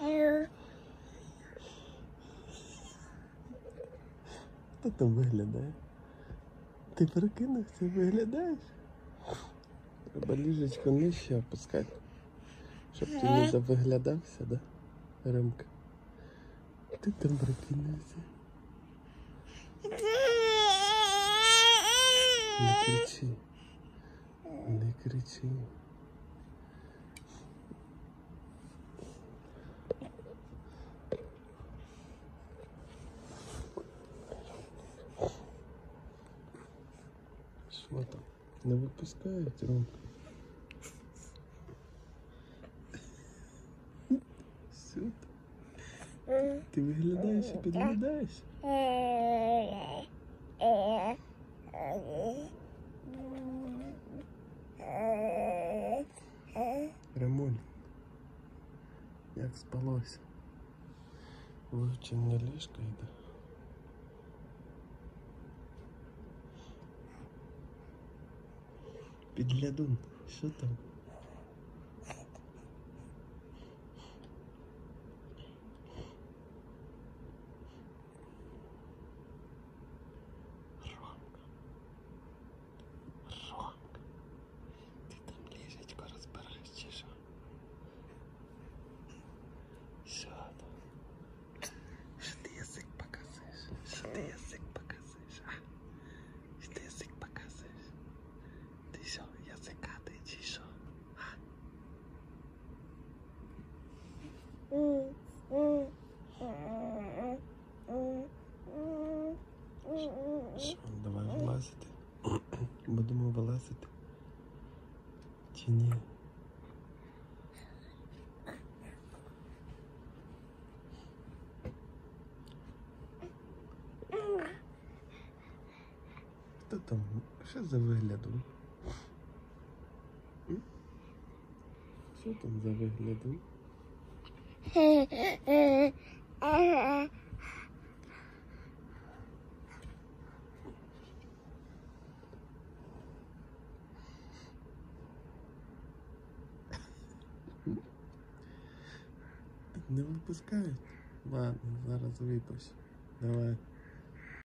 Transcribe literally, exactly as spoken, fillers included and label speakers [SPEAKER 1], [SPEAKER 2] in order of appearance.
[SPEAKER 1] Хто там виглядає? Ти прокинувся, виглядаєш? Треба ліжечко нижче опускати, щоб ти не завиглядався, да, Ромка? Ти там прокинувся. Не кричи, не кричи. Що там? Не випускають, Ромка? Все там. Ти виглядаєш і підглядаєш? Рамуль, як спалося? Вивчення ліжка йде. Підглядун, що там? Ромка. Ромка. Ти там ліжечко розбираєш чи що? Що там? Що ти язик показуєш? Що ти язик показуєш, а? Що ти язик показуєш? Ти що, язикатий чи що? А? Що, давай вилазити? Будемо вилазити? Чи ні? Хто там? Що за виглядом? М? Що там за виглядом? Не випускають? Ладно, зараз випущу. Давай.